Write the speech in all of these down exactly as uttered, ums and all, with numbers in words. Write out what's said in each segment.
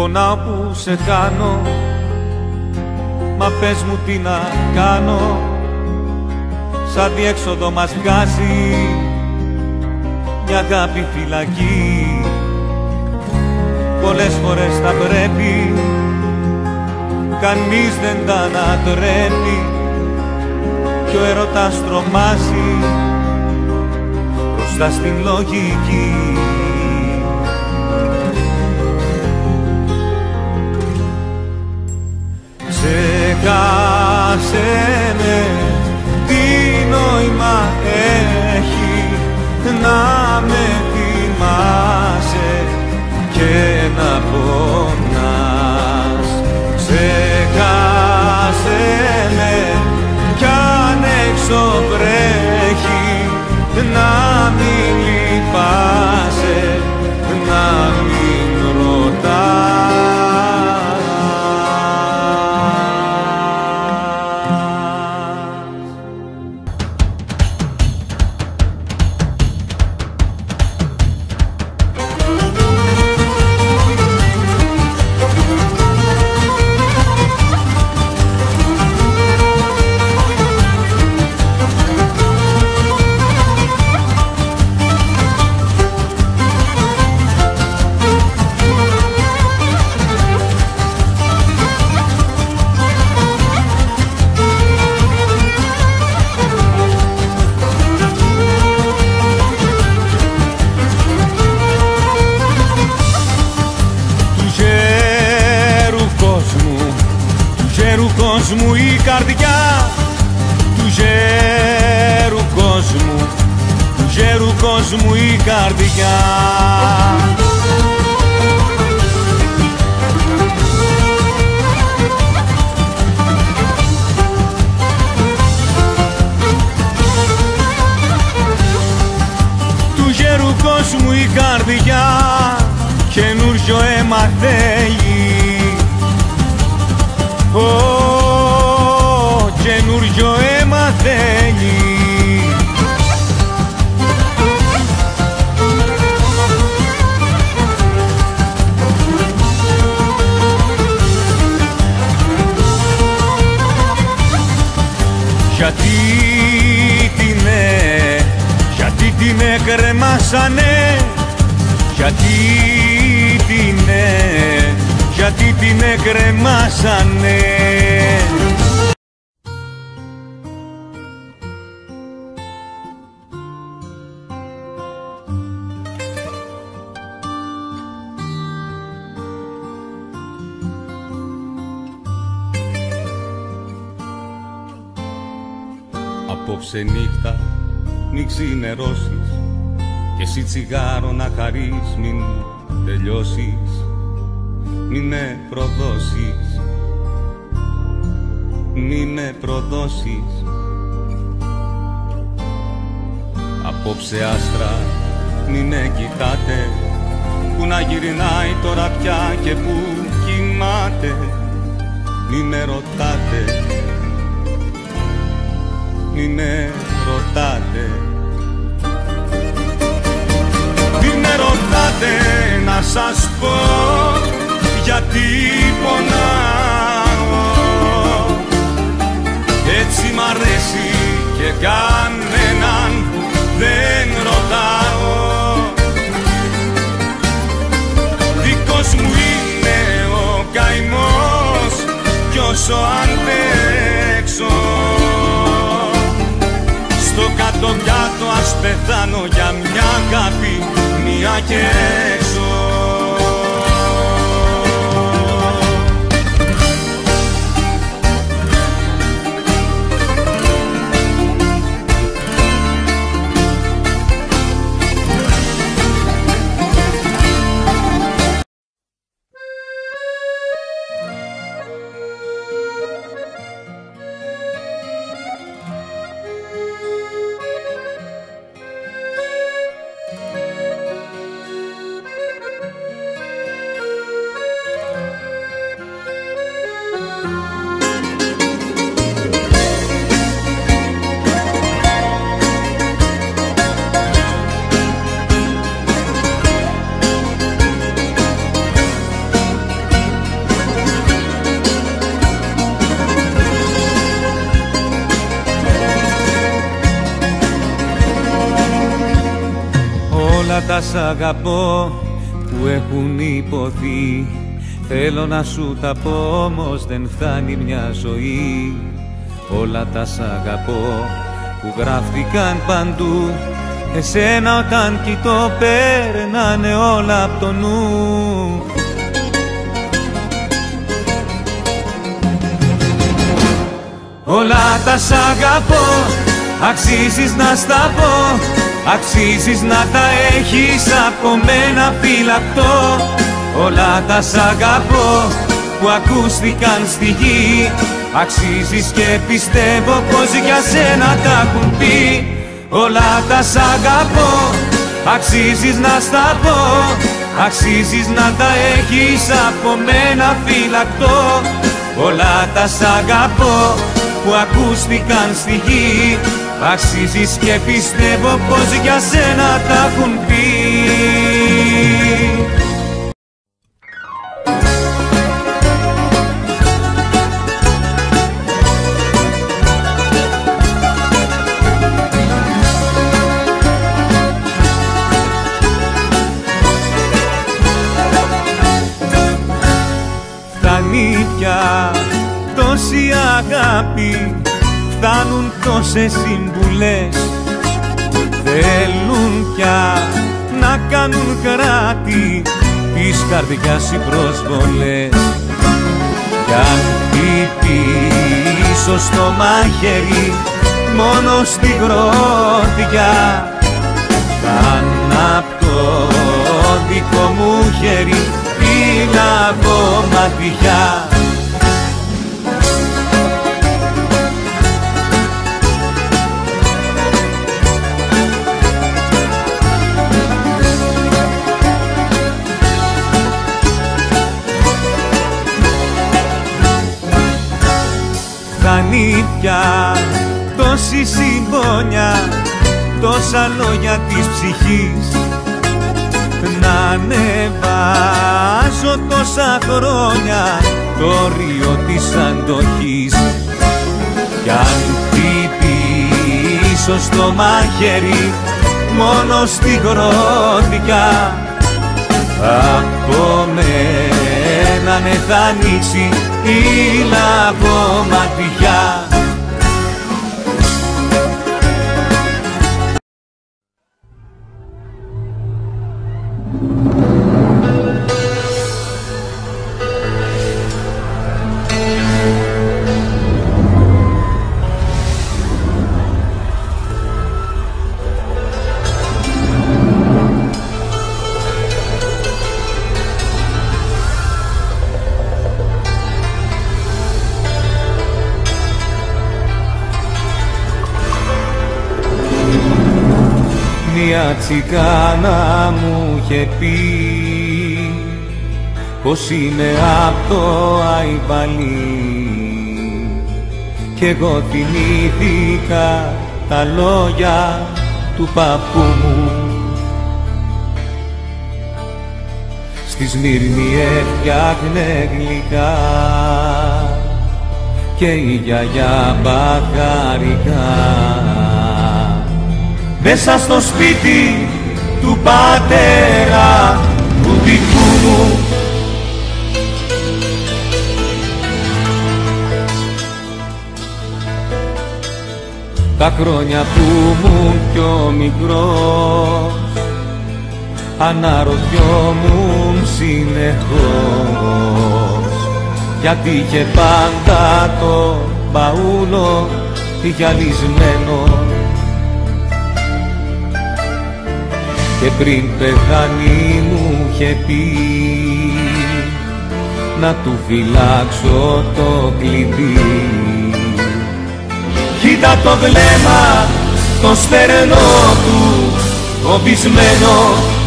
πονάω που σε χάνω, μα πες μου τι να κάνω. Σαν διέξοδο μας βγάζει μια αγάπη φυλακή. Πολλές φορές θα πρέπει, κανείς δεν τα ανατρέπει, κι ο έρωτας τρομάζει μπροστά στην λογική. Ξέχασε με, τι νόημα έχει να με θυμάσαι και να πονάς. Ξέχασε με, κι αν έξω βρέχει να μην λυπάσαι, να μην ρωτάς. Κόσμου η καρδιά, του γέρου κόσμου, του γέρου κόσμου η καρδιά. Του γέρου κόσμου η καρδιά, καινούριο αίμα θέλει. Καινούριο αίμα θέλει. Γιατί την ε, γιατί την εκρεμάσανε, γιατί την ε, γιατί την εκρεμάσανε. Απόψε νύχτα μην ξημερώσεις, και εσύ τσιγάρο να χαρείς μην τελειώσεις. Μη με προδώσεις, μη με προδώσεις. Απόψε άστρα μη με κοιτάτε, που να γυρνάει τώρα πια και που κοιμάται. Μη με ρωτάτε, μη με ρωτάτε. Μη με ρωτάτε να σας πω γιατί πονάω. Έτσι μ' αρέσει και κανέναν δεν ρωτάω. Δικός μου είναι ο καημός, κι όσο αντέξω στο κάτω κάτω ας πεθάνω για μια αγάπη, μια και έξω. Όλα τα σ' αγαπώ που έχουν υποθεί, θέλω να σου τα πω όμως δεν φτάνει μια ζωή. Όλα τα σ' αγαπώ που γράφτηκαν παντού, εσένα όταν κοιτώ περνάνε όλα απ' το νου. Όλα τα σ' αγαπώ, αξίζεις να στα πω, αξίζεις να τα έχεις από μένα φυλακτό. Όλα τα σ' αγαπώ που ακούστηκαν στη γη, αξίζεις και πιστεύω πως για σένα τα έχουν πει. Όλα τα σ' αγαπώ, αξίζεις να στα πω, αξίζεις να τα έχεις από μένα φυλακτό. Όλα τα σ' αγαπώ που ακούστηκαν στη γη, αξίζεις και πιστεύω πως για σένα τα έχουν πει. Φτάνει πια τόση αγάπη, φτάνουν τόσες συμβουλές, θέλουν πια να κάνουν κράτη της καρδιάς οι προσβολές. Κι αν χτυπήσω στο μαχαίρι μόνο στη γροθιά, καν απ' το δικό μου χέρι τη λαβωματιά. Φτάνει πια τόση συμπόνια, τόσα λόγια της ψυχής, να ανεβάζω τόσα χρόνια το όριο της αντοχής. Κι αν χτυπήσω στο μαχαίρι μόνο στη γροθιά, από μένα ναι θα ανοίξει η λαβωματιά. Μια τσιγκάνα μου είχε πει πως είμαι απ' το Αϊβαλί, κι εγώ θυμήθηκα τα λόγια του παππού μου. Στη Σμύρνη έφτιαχνε γλυκά και η γιαγιά μπαχαρικά. Μέσα στο σπίτι του πατέρα του δικού μου, τα χρόνια που ήμουν πιο μικρός, αναρωτιόμουν συνεχώς γιατί είχε πάντα το μπαούλο γυαλισμένο. Και πριν πεθάνει μου είχε πει να του φυλάξω το κλειδί. Κοίτα το βλέμμα το στερνό του κομπισμένο,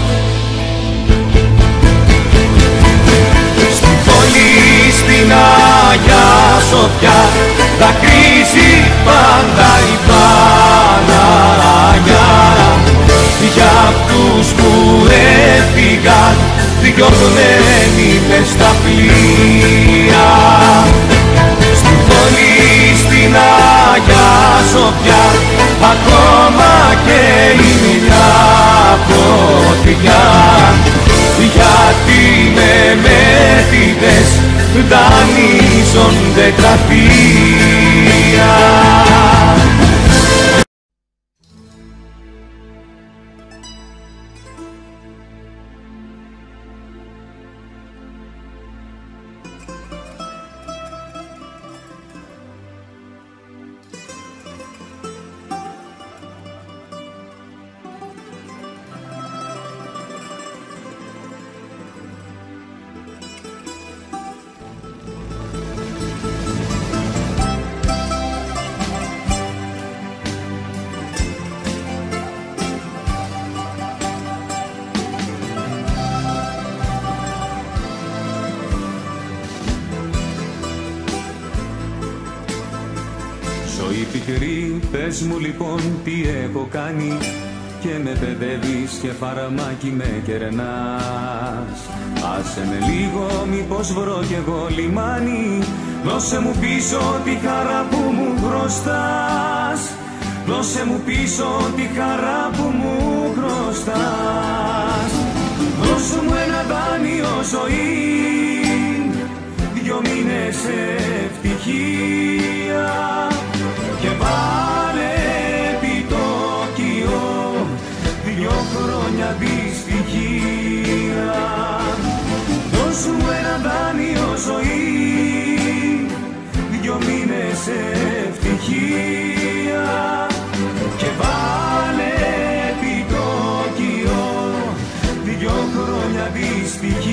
στην πόλη στην Αγιά Σοφιά δακρύζει πάντα η Παναγιά. Για αυτούς που έφυγαν διορθωμένοι μες στα πλοία, στην πόλη στην Αγιά Σοφιά ακόμα και η μιλιά φωτιά. δανείζονται γραφεία. Ζωή πικρή, πες μου λοιπόν τι έχω κάνει και με παιδεύεις και φαραμάκι με κερνάς. Άσε με λίγο μήπως βρω κι εγώ λιμάνι, δώσε μου πίσω τη χαρά που μου χρωστάς. Δώσε μου πίσω τη χαρά που μου χρωστάς. Δώσε μου ένα δάνειο ζωή, δυο μήνες ευτυχία και βάλε επιτόκιο δυο χρόνια δυστυχία. Δώσ' μου ένα δάνειο ζωή, δυο μήνες ευτυχία και βάλε επιτόκιο δυο χρόνια δυστυχία.